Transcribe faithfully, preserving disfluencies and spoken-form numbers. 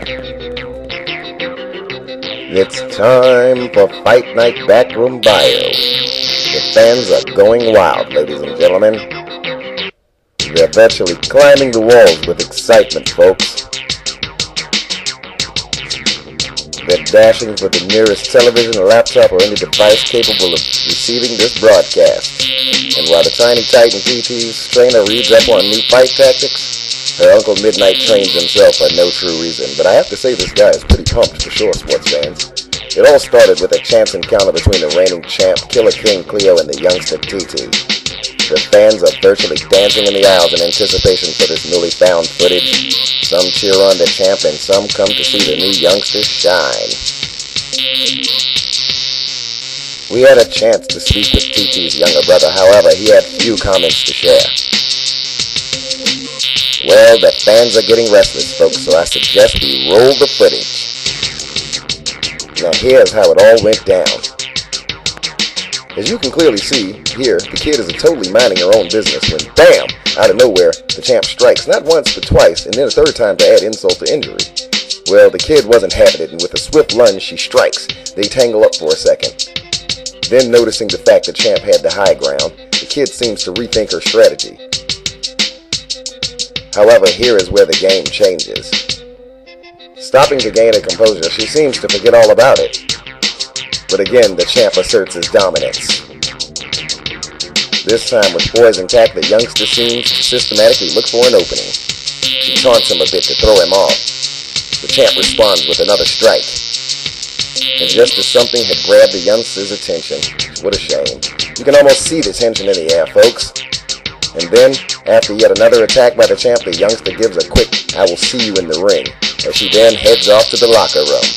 It's time for Fite Nite Backroom Bio. The fans are going wild, ladies and gentlemen. They're virtually climbing the walls with excitement, folks. They're dashing for the nearest television, laptop, or any device capable of receiving this broadcast. And while the tiny Titan T T's trainer reads up on new fight tactics, her Uncle Midnight trains himself for no true reason. But I have to say this guy is pretty pumped for sure, sports fans. It all started with a chance encounter between the reigning champ, Killer King Cleo, and the youngster T T. The fans are virtually dancing in the aisles in anticipation for this newly found footage. Some cheer on the champ and some come to see the new youngster shine. We had a chance to speak with T T's younger brother, however, he had few comments to share. Well, the fans are getting restless, folks, so I suggest we roll the footage. Now here's how it all went down. As you can clearly see, here, the kid is totally minding her own business when, bam, out of nowhere, the champ strikes, not once but twice, and then a third time to add insult to injury. Well, the kid wasn't having it, and with a swift lunge, she strikes. They tangle up for a second. Then, noticing the fact the champ had the high ground, the kid seems to rethink her strategy. However, here is where the game changes. Stopping to gain her composure, she seems to forget all about it. But again, the champ asserts his dominance. This time with poise intact, the youngster seems to systematically look for an opening. She taunts him a bit to throw him off. The champ responds with another strike. And just as something had grabbed the youngster's attention, what a shame. You can almost see the tension in the air, folks. And then, after yet another attack by the champ, the youngster gives a quick, "I will see you in the ring," as she then heads off to the locker room.